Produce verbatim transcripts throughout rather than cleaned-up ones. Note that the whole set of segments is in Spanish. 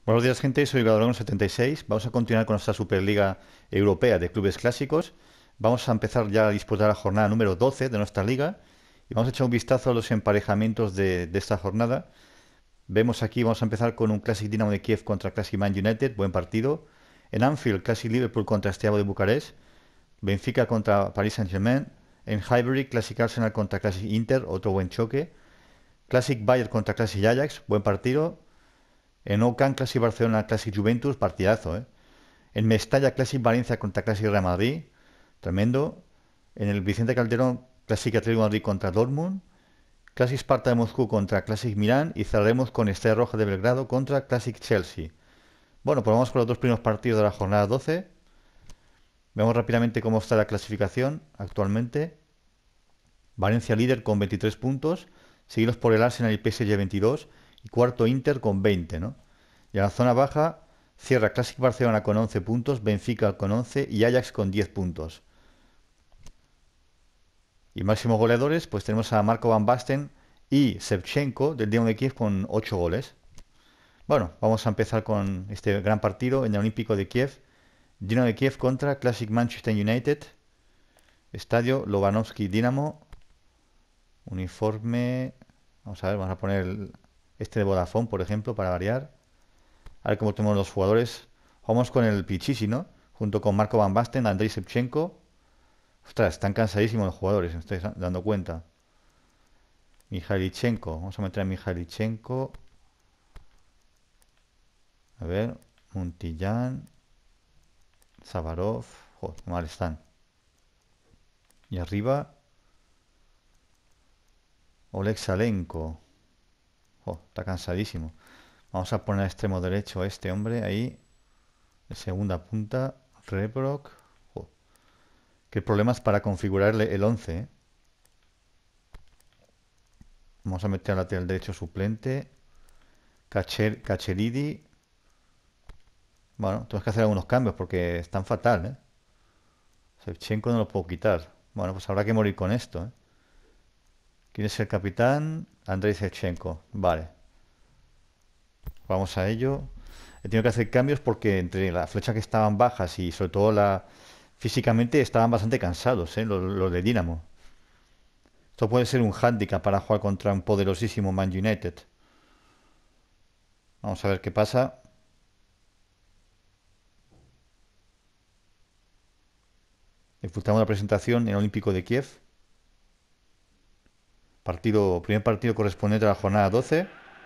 Buenos días, gente. Soy Gadorón setenta y seis. Vamos a continuar con nuestra Superliga Europea de Clubes Clásicos. Vamos a empezar ya a disputar la jornada número doce de nuestra liga. Y vamos a echar un vistazo a los emparejamientos de, de esta jornada. Vemos aquí, vamos a empezar con un Classic Dinamo de Kiev contra Classic Man United. Buen partido. En Anfield, Classic Liverpool contra Steaua de Bucarest. Benfica contra Paris Saint-Germain. En Highbury, Classic Arsenal contra Classic Inter. Otro buen choque. Classic Bayern contra Classic Ajax. Buen partido. En Nou Camp, Classic Barcelona, Classic Juventus, partidazo, ¿eh? En Mestalla, Classic Valencia contra Classic Real Madrid, tremendo. En el Vicente Calderón, Classic Atlético de Madrid contra Dortmund. Classic Sparta de Moscú contra Classic Milán. Y cerraremos con Estrella Roja de Belgrado contra Classic Chelsea. Bueno, pues vamos con los dos primeros partidos de la jornada doce. Vemos rápidamente cómo está la clasificación actualmente. Valencia líder con veintitrés puntos, seguidos por el Arsenal y P S G veintidós. Y cuarto Inter con veinte, ¿no? Y en la zona baja cierra Classic Barcelona con once puntos, Benfica con once y Ajax con diez puntos. Y máximos goleadores, pues tenemos a Marco Van Basten y Shevchenko del Dinamo de Kiev con ocho goles. Bueno, vamos a empezar con este gran partido en el Olímpico de Kiev. Dinamo de Kiev contra Classic Manchester United. Estadio Lobanovsky Dinamo. Uniforme. Vamos a ver, vamos a poner el... este de Vodafone, por ejemplo, para variar. A ver cómo tenemos los jugadores. Vamos con el Pichichi, ¿no? Junto con Marco Van Basten, Andrei Shevchenko. Ostras, están cansadísimos los jugadores, me estoy dando cuenta. Mijailichenko. Vamos a meter a Mijailichenko. A ver. Muntillán. Zavarov. Joder, qué mal están. Y arriba. Oleg Salenko. Oh, está cansadísimo. Vamos a poner a extremo derecho a este hombre ahí. De segunda punta. Rebrock. Oh, qué problemas para configurarle el once, ¿eh? Vamos a meter al lateral derecho suplente. Cacher, Cacheridi. Bueno, tenemos que hacer algunos cambios porque están fatal, ¿eh? Shevchenko no lo puedo quitar. Bueno, pues habrá que morir con esto, ¿eh? ¿Quién es el capitán? Andrei Shevchenko. Vale. Vamos a ello. He tenido que hacer cambios porque entre las flechas que estaban bajas y sobre todo la físicamente estaban bastante cansados, ¿eh? Los, los de Dinamo. Esto puede ser un hándicap para jugar contra un poderosísimo Man United. Vamos a ver qué pasa. Disfrutamos la presentación en el Olímpico de Kiev. Partido, primer partido correspondiente a la jornada doce.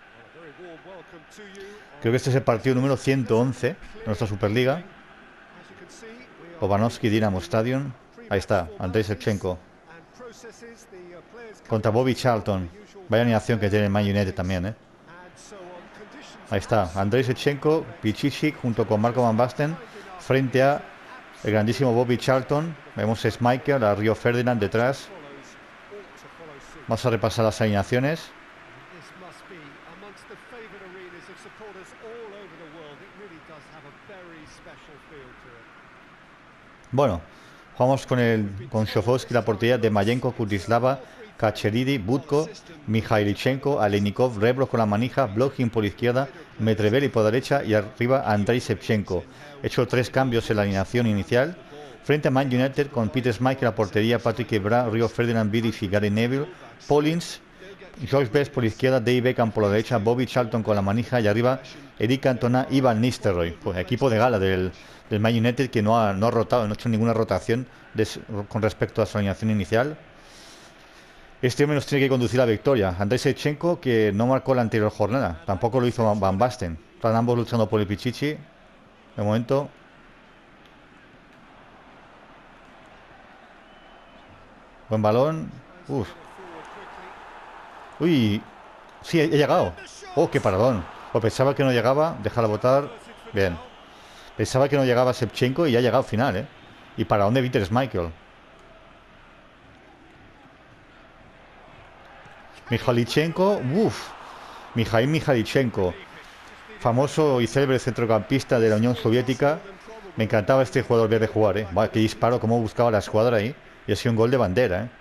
Creo que este es el partido número ciento once de nuestra Superliga. Lobanovsky Dinamo Stadium. Ahí está, Andrei Shevchenko contra Bobby Charlton. Vaya animación que tiene el Man United también, ¿eh? Ahí está, Andrei Shevchenko, Pichichi junto con Marco Van Basten frente a el grandísimo Bobby Charlton. Vemos a Schmeichel, a Rio Ferdinand detrás. Vamos a repasar las alineaciones. Bueno, jugamos con el con Shofovsky la portería de Mayenko, Kutislava, Kacheridi, Butko, Mijailichenko, Alenikov, Rebro con la manija, Blokhin por izquierda, Metreveli por derecha y arriba Andrei Shevchenko. He hecho tres cambios en la alineación inicial. Frente a Man United con Peter Schmeichel la portería, Patrick Evra, Rio Ferdinand, Vidic y Gary Neville, Paulins, George Best por izquierda, Dave Beckham por la derecha, Bobby Charlton con la manija y arriba Eric Cantona y Van Nistelrooy. Pues equipo de gala del, del Man United que no ha, no ha rotado, no ha hecho ninguna rotación de, con respecto a su alineación inicial. Este hombre nos tiene que conducir a la victoria. Andrei Shevchenko, que no marcó la anterior jornada, tampoco lo hizo Van Basten. Están ambos luchando por el Pichichi. De momento. Buen balón. Uf. Uy. Sí, he llegado. Oh, qué paradón. O pensaba que no llegaba. Déjala botar. Bien. Pensaba que no llegaba Shevchenko y ya ha llegado al final, ¿eh? Y para dónde Peter Schmeichel. Mijailichenko. Uff. Mijail Mijailichenko. Famoso y célebre centrocampista de la Unión Soviética. Me encantaba este jugador ver de jugar, ¿eh? Vale, qué disparo, cómo buscaba la escuadra ahí. Y ha sido un gol de bandera, ¿eh?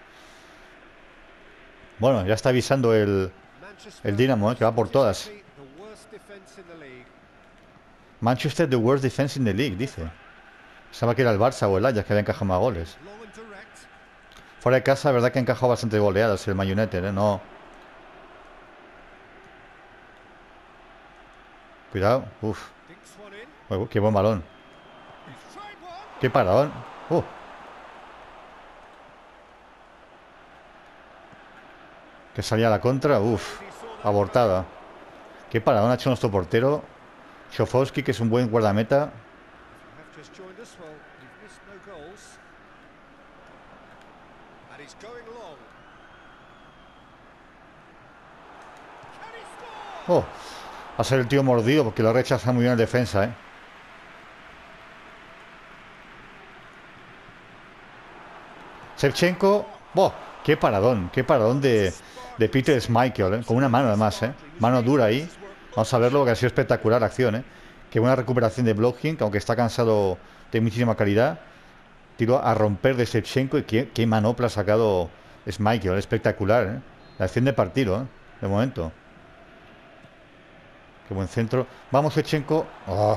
Bueno, ya está avisando el, el Dinamo, ¿eh? Que va por todas. Manchester, the worst defense in the league, dice. Pensaba que era el Barça o el Ajax que había encajado más goles. Fuera de casa, la verdad que ha encajado bastante goleadas el Man United, ¿eh? No. Cuidado. Uf. Oh, qué buen balón. Qué paradón. Uh. Que salía a la contra. Uf. Abortada. Qué paradón ha hecho nuestro portero Schofowski, que es un buen guardameta. Oh, va a ser el tío mordido porque lo rechaza muy bien en defensa, ¿eh? Shevchenko. Oh, qué paradón, qué paradón de, de Peter Schmeichel, ¿eh? Con una mano además, ¿eh? Mano dura ahí. Vamos a verlo, que ha sido espectacular la acción, ¿eh? Qué buena recuperación de Blocking, que aunque está cansado de muchísima calidad. Tiro a romper de Shevchenko y qué, qué manopla ha sacado Schmeichel, espectacular, ¿eh? La acción de partido, ¿eh? De momento. Qué buen centro. Vamos, Shevchenko. Oh.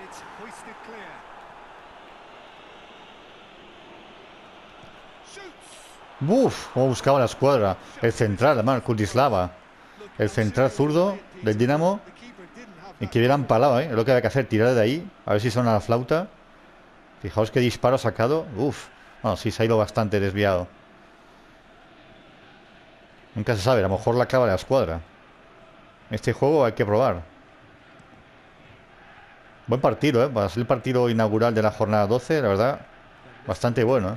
Uf, cómo buscaba la escuadra. El central, además, Kurdislava. El central zurdo del Dinamo. Y que hubiera empalado, ¿eh? Es lo que había que hacer, tirar de ahí. A ver si suena la flauta. Fijaos qué disparo ha sacado. Uf. Bueno, sí, se ha ido bastante desviado. Nunca se sabe, a lo mejor la clava de la escuadra. Este juego hay que probar. Buen partido, ¿eh? Para ser el partido inaugural de la jornada doce, la verdad, bastante bueno, ¿eh?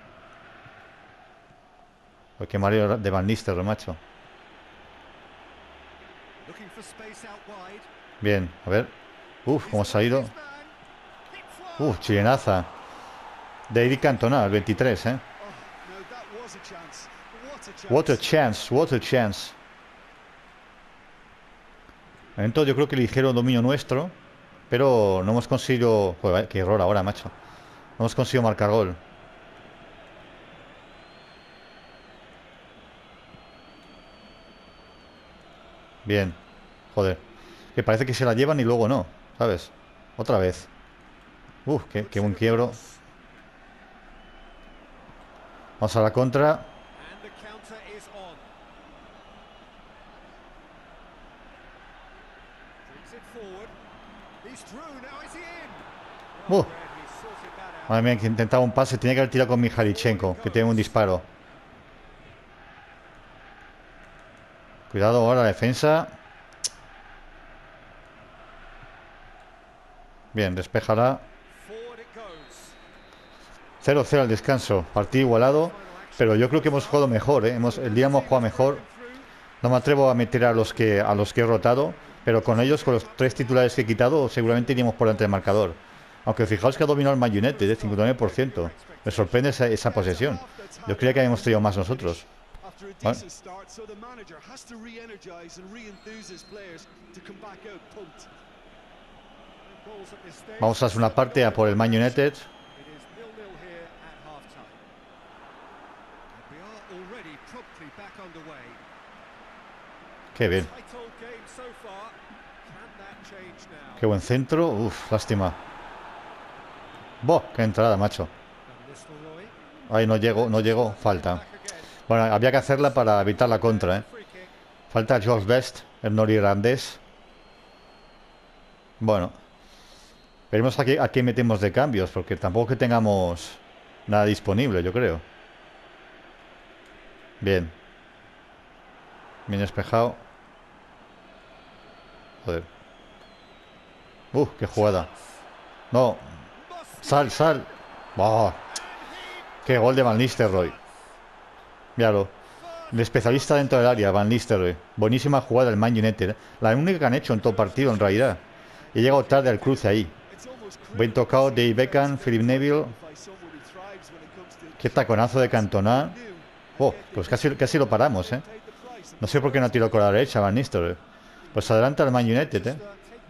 Pues qué mareo de Van Nistelrooy, macho. Bien, a ver. Uf, cómo se ha ido. Uf, chilenaza. De Eric Cantona, el veintitrés, ¿eh? What a chance, what a chance. Entonces yo creo que ligero dominio nuestro, pero no hemos conseguido... Joder, qué error ahora, macho. No hemos conseguido marcar gol. Bien. Joder. Que parece que se la llevan y luego no, ¿sabes? Otra vez. Uf, qué, qué buen quiebro. Vamos a la contra. Uh. Madre mía, que intentaba un pase. Tenía que haber tirado con Mikhailichenko, que tiene un disparo. Cuidado ahora la defensa. Bien, despéjala. cero cero al descanso. Partido igualado. Pero yo creo que hemos jugado mejor, ¿eh? Hemos, el día hemos jugado mejor. No me atrevo a meter a los que a los que he rotado. Pero con ellos, con los tres titulares que he quitado, seguramente iríamos por delante del marcador. Aunque fijaos que ha dominado el Man United, de cincuenta y nueve por ciento. Me sorprende esa, esa posesión. Yo creía que habíamos tenido más nosotros. Bueno. Vamos a hacer una parte a por el Man United. Qué bien. Qué buen centro. Uf, lástima. ¡Boh! ¡Qué entrada, macho! Ay, no llego, no llego. Falta. Bueno, había que hacerla para evitar la contra, ¿eh? Falta George Best, el norirlandés. Bueno. Veremos a qué, a qué metemos de cambios, porque tampoco que tengamos nada disponible, yo creo. Bien. Bien despejado. Joder. Uh, qué jugada. No. Sal, sal. Oh, qué gol de Van Nistelrooy. Míralo. El especialista dentro del área, Van Nistelrooy. Buenísima jugada del Man United. La única que han hecho en todo partido, en realidad. Y he llegado tarde al cruce ahí. Buen tocado de Beckham, Philip Neville. Qué taconazo de Cantona. Oh, pues casi, casi lo paramos, ¿eh? No sé por qué no tiró con la derecha Van Nistelrooy. Pues adelanta el Man United, ¿eh?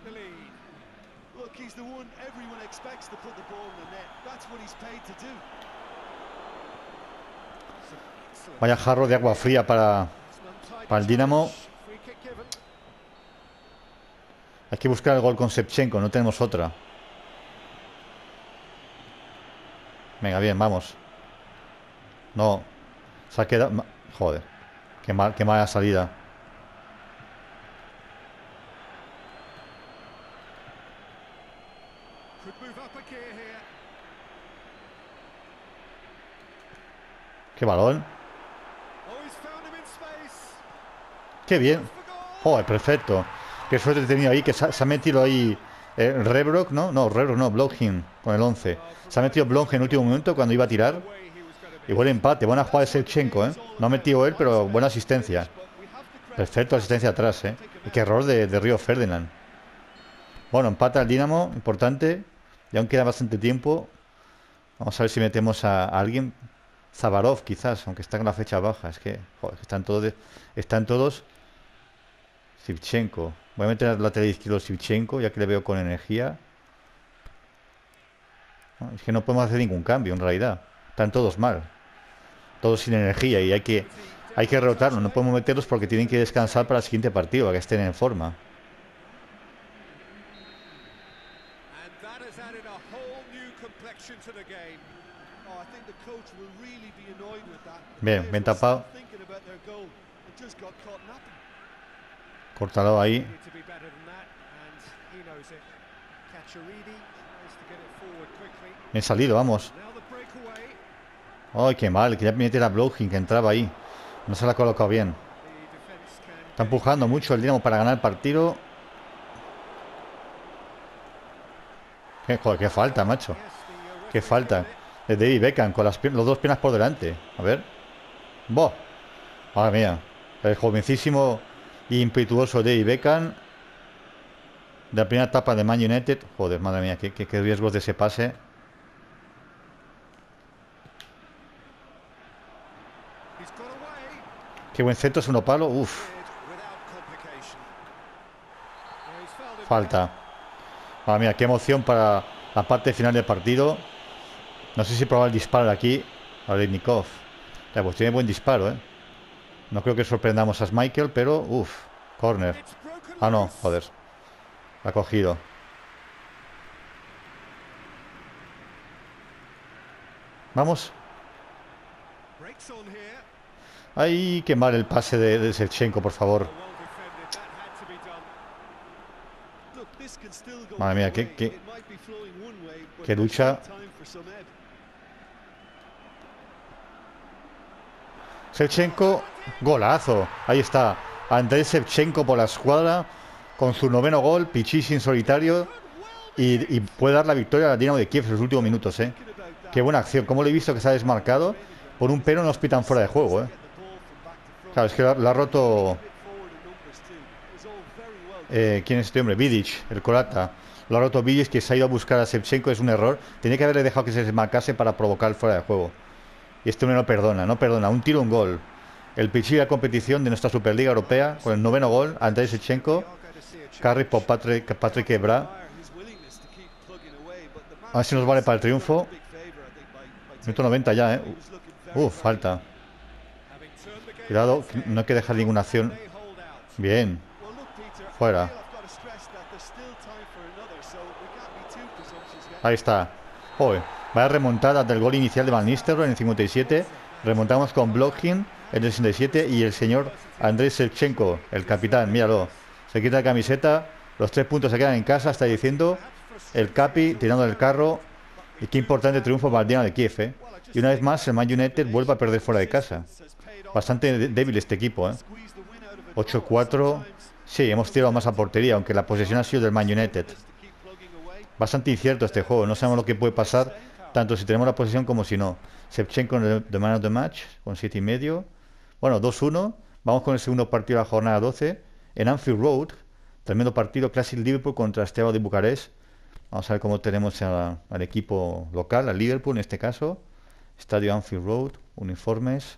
Vaya jarro de agua fría para, para el Dinamo. Hay que buscar el gol con Shevchenko, no tenemos otra. Venga, bien, vamos. No. Se ha quedado... Joder. Qué mal, qué mala salida. Qué balón. Qué bien. Joder, perfecto. Qué suerte he tenido ahí, que se ha, se ha metido ahí eh, Rebrock, ¿no? No, Rebrock no, Blokhin con el once. Se ha metido Blokhin en el último momento cuando iba a tirar. Y buen empate, buena jugada de Shevchenko, ¿eh? No ha metido él, pero buena asistencia. Perfecto, asistencia atrás, ¿eh? Y qué error de, de Río Ferdinand. Bueno, empata el Dinamo, importante. Y aún queda bastante tiempo. Vamos a ver si metemos a, a alguien. Zabarov, quizás, aunque está con la fecha baja. Es que, joder, están todos... De, están todos... Shevchenko. Voy a meter al lateral izquierdo Shevchenko, ya que le veo con energía. No, es que no podemos hacer ningún cambio, en realidad. Están todos mal. Todos sin energía y hay que... Hay que rotarlos, no podemos meterlos porque tienen que descansar para el siguiente partido, para que estén en forma. Bien, bien tapado. Córtalo ahí. Bien salido, vamos. Ay, qué mal, quería meter a Blokhin, que entraba ahí. No se la ha colocado bien. Está empujando mucho el Dinamo para ganar el partido. Qué, joder, qué falta, macho. Qué falta. De David Beckham con las los dos piernas por delante. A ver. ¡Boh! Madre mía. El jovencísimo e impetuoso David Beckham. De la primera etapa de Man United. Joder, madre mía, qué, qué, qué riesgos de ese pase. Qué buen centro, es uno palo. Uf. Falta. Madre mía, qué emoción para la parte final del partido. No sé si probar el disparo de aquí a Letnikov. Ya, pues tiene buen disparo, ¿eh? No creo que sorprendamos a Schmeichel, pero... Uf, corner. Ah, no, joder. La ha cogido. Vamos. Ay, qué mal el pase de, de Shevchenko, por favor. Madre mía, qué, qué, qué lucha. Shevchenko, golazo. Ahí está. Andrei Shevchenko por la escuadra con su noveno gol, Pichichi en solitario. Y, y puede dar la victoria al Dinamo de Kiev en los últimos minutos, ¿eh? Qué buena acción. Como le he visto que se ha desmarcado. Por un pero nos pitan fuera de juego, ¿eh? Claro, es que lo, lo ha roto... Eh, ¿Quién es este hombre? Vidic, el croata. Lo ha roto Vidic, que se ha ido a buscar a Shevchenko. Es un error. Tenía que haberle dejado que se desmarcase para provocar fuera de juego. Y este hombre no perdona, no perdona. Un tiro, un gol. El Pichichi de la competición de nuestra Superliga Europea, con el noveno gol, Andrei Shevchenko. Carry por Patrick, Patrick Ebra. A ver si nos vale para el triunfo. Minuto noventa ya, ¿eh? Uh, falta. Cuidado, no hay que dejar ninguna acción. Bien. Fuera. Ahí está. Joder, vaya remontada del gol inicial de Van Nistelrooy en el cincuenta y siete. Remontamos con Blokhin en el sesenta y siete. Y el señor Andrei Shevchenko, el capitán, míralo. Se quita la camiseta. Los tres puntos se quedan en casa, está diciendo el Capi, tirando del carro. Y qué importante triunfo para el Dinamo de Kiev, ¿eh? Y una vez más el Man United vuelve a perder fuera de casa. Bastante débil este equipo, ¿eh? ocho cuatro. Sí, hemos tirado más a portería, aunque la posesión ha sido del Man United. Bastante incierto este juego. No sabemos lo que puede pasar, tanto si tenemos la posesión como si no. Shevchenko en el man of the match, con siete y medio. Bueno, dos uno. Vamos con el segundo partido de la jornada doce. En Anfield Road. Tremendo partido. Classic Liverpool contra Steaua de Bucarest. Vamos a ver cómo tenemos a, al equipo local, al Liverpool en este caso. Estadio Anfield Road. Uniformes.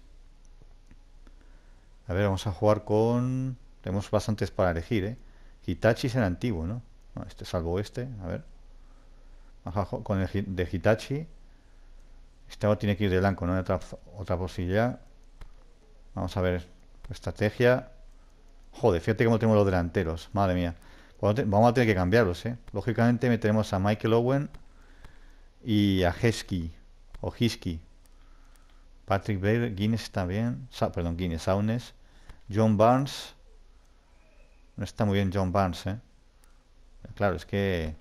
A ver, vamos a jugar con... Tenemos bastantes para elegir, ¿eh? Hitachi es el antiguo, ¿no? No, este salvo este, a ver. Ajá, con el de Hitachi. Este ahora tiene que ir de blanco, ¿no? Hay otra, otra posibilidad. Vamos a ver. Estrategia. Joder, fíjate cómo tenemos los delanteros. Madre mía. Vamos a te- vamos a tener que cambiarlos, ¿eh? Lógicamente meteremos a Michael Owen y a Heskey o Hiskey. Patrick Berger, Guinness está bien. Sa- perdón, Guinness, Saunes. John Barnes. No está muy bien John Barnes, ¿eh? Claro, es que...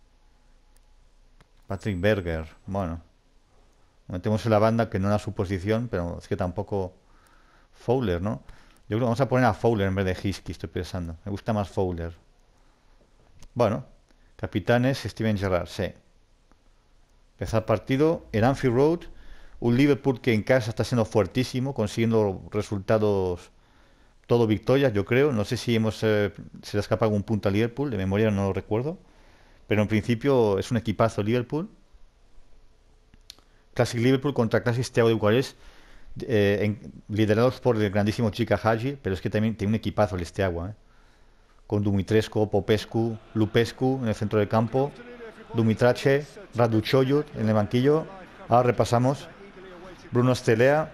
Patrick Berger, bueno. Metemos en la banda que no era su posición, pero es que tampoco... Fowler, ¿no? Yo creo que vamos a poner a Fowler en vez de Hiskey, estoy pensando. Me gusta más Fowler. Bueno, capitanes Steven Gerrard, sí. Empezar partido en Anfield Road. Un Liverpool que en casa está siendo fuertísimo, consiguiendo resultados, todo victorias, yo creo. No sé si hemos eh, se le escapa algún punto a Liverpool, de memoria no lo recuerdo. Pero en principio es un equipazo Liverpool. Classic Liverpool contra Classic Steaua de Bucarest, eh, en- liderados por el grandísimo Chica Hagi, pero es que también tiene un equipazo el Steaua, ¿eh? Con Dumitrescu, Popescu, Lupescu en el centro del campo, Dumitrache, Radu Choyut en el banquillo. Ahora repasamos. Bruno Stelea,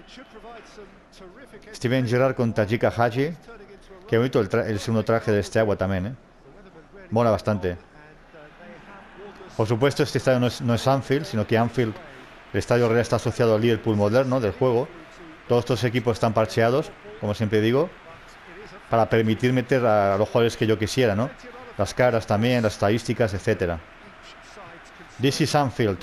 Steven Gerrard contra Chica Hagi. Qué bonito el, tra- el segundo traje de Steaua también, ¿eh? Mola bastante. Por supuesto, este estadio no es, no es Anfield, sino que Anfield, el estadio real, está asociado al Liverpool moderno del juego. Todos estos equipos están parcheados, como siempre digo, para permitir meter a los jugadores que yo quisiera, ¿no? Las caras también, las estadísticas, etcétera. This is Anfield.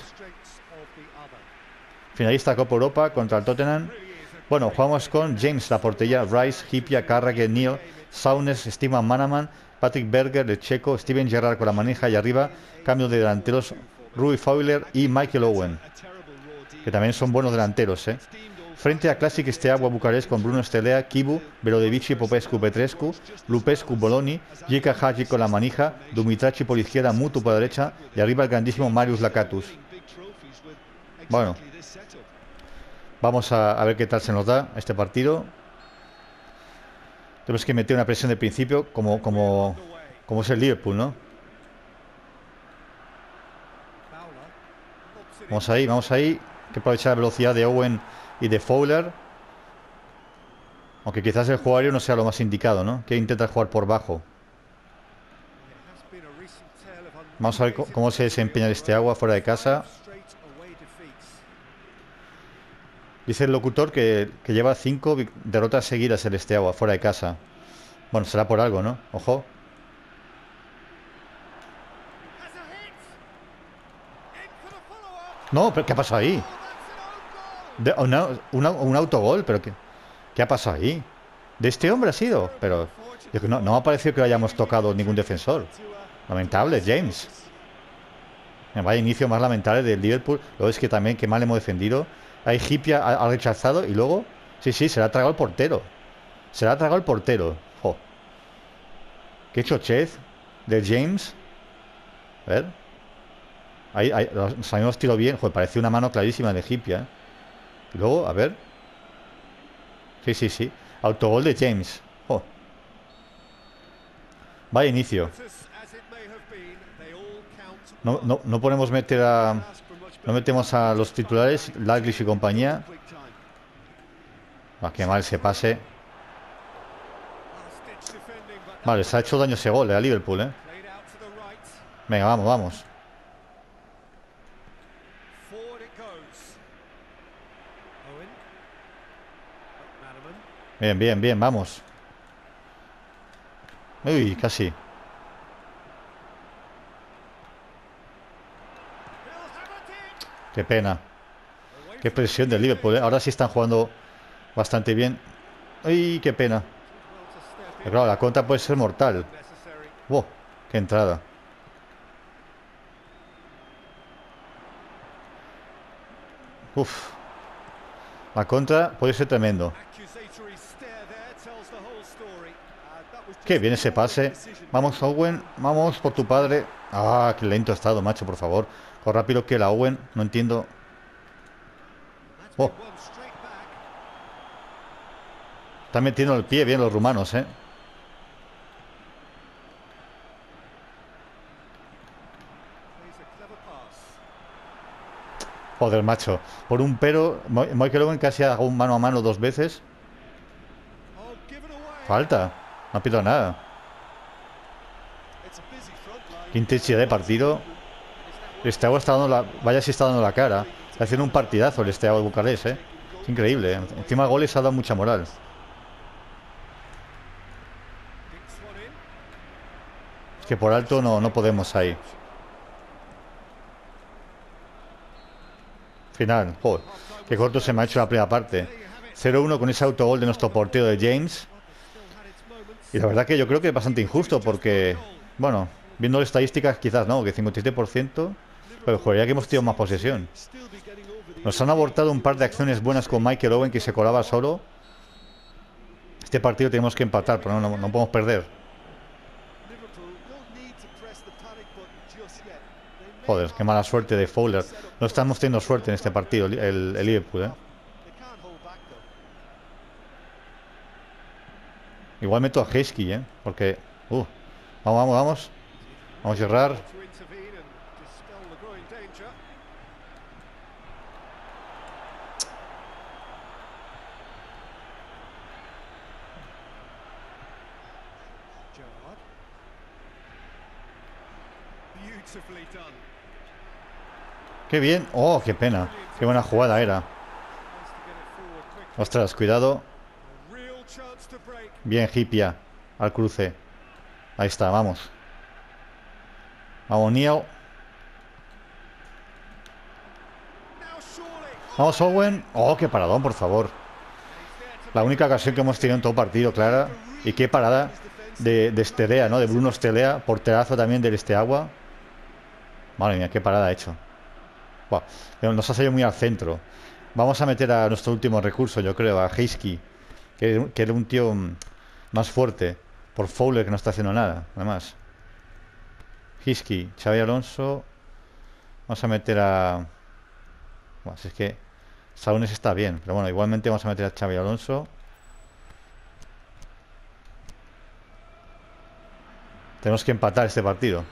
Finalista Copa Europa contra el Tottenham. Bueno, jugamos con James, la portería, Rice, Hipia, Carragher, Neal, Saunes, Steven Manaman, Patrick Berger, el checo, Steven Gerrard con la manija y arriba, cambio de delanteros, Rui Fowler y Michael Owen, que también son buenos delanteros, ¿eh? Frente a Classic Steaua Bucarest con Bruno Stelea, Kibu, Belodevici, Popescu, Petrescu, Lupescu, Boloni, Jika Hagi con la manija, Dumitrachi por izquierda, Mutu por derecha y arriba el grandísimo Marius Lakatus. Bueno, vamos a, a ver qué tal se nos da este partido. Tenemos que meter una presión de principio, como, como, como es el Liverpool, ¿no? Vamos ahí, vamos ahí. Hay que aprovechar la velocidad de Owen y de Fowler. Aunque quizás el jugador no sea lo más indicado, ¿no? Que intenta jugar por bajo. Vamos a ver cómo se desempeña este agua fuera de casa. Dice el locutor que, que lleva cinco derrotas seguidas el Steaua fuera de casa. Bueno, será por algo, ¿no? Ojo. No, pero ¿qué ha pasado ahí? De, una, una, un autogol, pero ¿qué, ¿qué ha pasado ahí? ¿De este hombre ha sido? Pero yo, no, no me ha parecido que lo hayamos tocado ningún defensor. Lamentable, James. Vaya inicio más lamentable del Liverpool. Luego es que también, que mal hemos defendido. Ahí Hipia ha, ha rechazado y luego... Sí, sí, se le ha tragado el portero. Se le ha tragado el portero. Jo. Qué chochez de James. A ver. Ahí, ahí los amigos tiró bien. Joder, parecía una mano clarísima de Hipia, ¿eh? Y luego, a ver. Sí, sí, sí. Autogol de James. Jo. Vaya inicio. No, no, no podemos meter a... No metemos a los titulares, Dalglish y compañía. Ah, qué mal ese pase. Vale, se ha hecho daño ese gol, eh, a Liverpool, ¿eh? Venga, vamos, vamos. Bien, bien, bien, vamos. Uy, casi. Qué pena. Qué presión del Liverpool, ¿eh? Ahora sí están jugando bastante bien. Uy, qué pena. Pero claro, la contra puede ser mortal. Wow, qué entrada. Uf. La contra puede ser tremendo. Qué bien ese pase. Vamos, Owen. Vamos por tu padre. Ah, qué lento ha estado, macho, por favor. Con rápido que la Owen. No entiendo. Oh. Están metiendo el pie bien los rumanos, ¿eh? Joder, macho. Por un pero, Michael Owen casi haga un mano a mano dos veces. Falta. No ha pedido nada. Qué intensidad de partido. El Steaua está dando la... Vaya si está dando la cara. Está haciendo un partidazo el Steaua de Bucarest, ¿eh? Es increíble. Encima goles ha dado mucha moral. Es que por alto no, no podemos ahí. Final. Joder, qué corto se me ha hecho la primera parte. cero uno con ese autogol de nuestro portero de James. Y la verdad que yo creo que es bastante injusto porque, bueno, viendo las estadísticas quizás no, que cincuenta y siete por ciento, pero joder, que hemos tenido más posesión. Nos han abortado un par de acciones buenas con Michael Owen, que se colaba solo. Este partido tenemos que empatar, pero no, no, no podemos perder. Joder, qué mala suerte de Fowler. No estamos teniendo suerte en este partido, el, el Liverpool, ¿eh? Igual meto a Heskey, ¿eh? Porque... Uh, vamos, vamos, vamos. Vamos a cerrar. Qué bien. Oh, qué pena. Qué buena jugada era. Ostras, cuidado. Bien, Hipia. Al cruce. Ahí está, vamos. Vamos, Neil. Vamos, Owen. Oh, qué paradón, por favor. La única ocasión que hemos tenido en todo partido, clara. Y qué parada de, de Stelea, ¿no? De Bruno Stelea. Porterazo también del Steaua. Madre mía, qué parada ha hecho. Buah, nos ha salido muy al centro. Vamos a meter a nuestro último recurso, yo creo, a Heskey, que, que era un tío más fuerte. Por Fowler, que no está haciendo nada, además. Heskey, Xabi Alonso. Vamos a meter a... Bueno, si es que Saunes está bien, pero bueno, igualmente vamos a meter a Xabi Alonso. Tenemos que empatar este partido.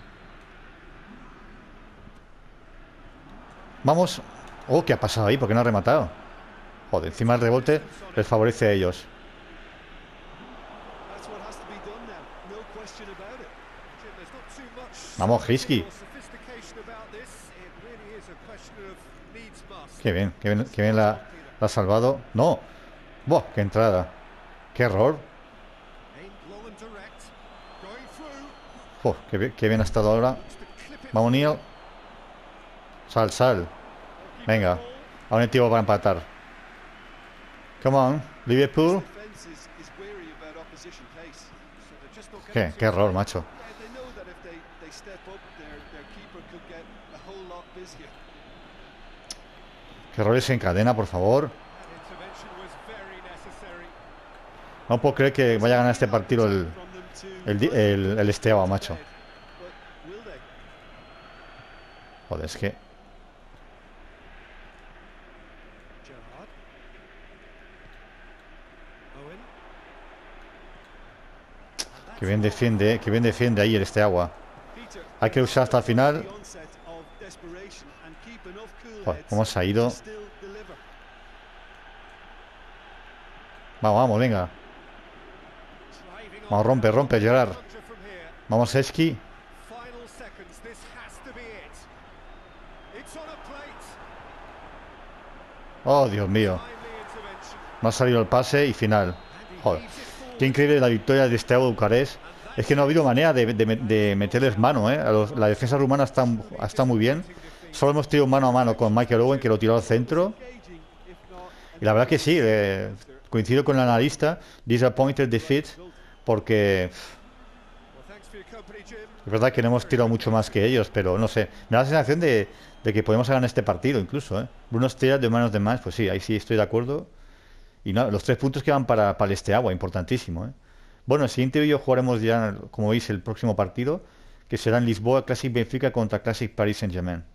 Vamos. Oh, ¿qué ha pasado ahí? ¿Por qué no ha rematado? Joder, encima el rebote les favorece a ellos. Vamos, Heskey. Qué bien, qué bien, qué bien la, la ha salvado. No. Buah, qué entrada. Qué error. Oh, qué, bien, qué bien ha estado ahora. Vamos, Neil. Sal, sal. Venga. Aún hay tiempo para empatar. Come on, Liverpool. ¿Qué? Qué error, macho. Qué errores en cadena, por favor. No puedo creer que vaya a ganar este partido el, el, el, el Steaua, macho. Joder, es que... Que bien defiende, que bien defiende ahí el Steaua. Hay que usar hasta el final. Joder, ¿cómo se ha ido? Vamos, vamos, venga. Vamos, rompe, rompe, Gerard. Vamos, Heskey. Oh, Dios mío. No ha salido el pase y final. Joder. Qué increíble la victoria de Steaua Bucarest. Es que no ha habido manera de, de, de meterles mano, ¿eh? A los, la defensa rumana está, está muy bien. Solo hemos tenido mano a mano con Michael Owen, que lo tiró al centro. Y la verdad que sí, eh, coincido con el analista. Disappointed defeat. Porque... Es verdad que no hemos tirado mucho más que ellos, pero no sé. Me da la sensación de, de que podemos ganar este partido incluso, ¿eh? Bruno Stelea de manos de más, pues sí, ahí sí estoy de acuerdo. Y no, los tres puntos que van para, para el Steaua, importantísimo, ¿eh? Bueno, el siguiente vídeo jugaremos ya, como veis, el próximo partido, que será en Lisboa, Classic Benfica contra Classic Paris Saint-Germain.